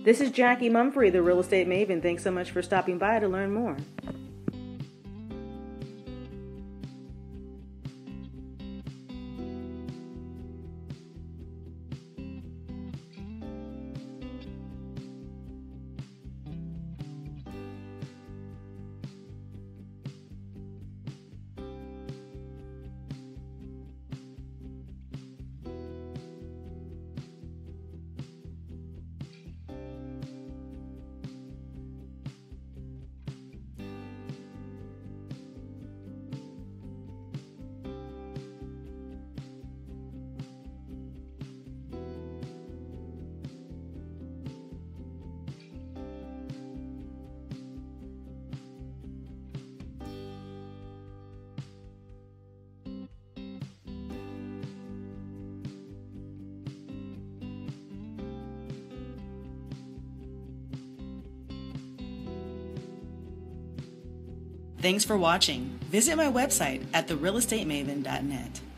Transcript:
This is Jackie Mumphrey, the Real Estate Maven. Thanks so much for stopping by to learn more. Thanks for watching. Visit my website at therealestatemaven.net.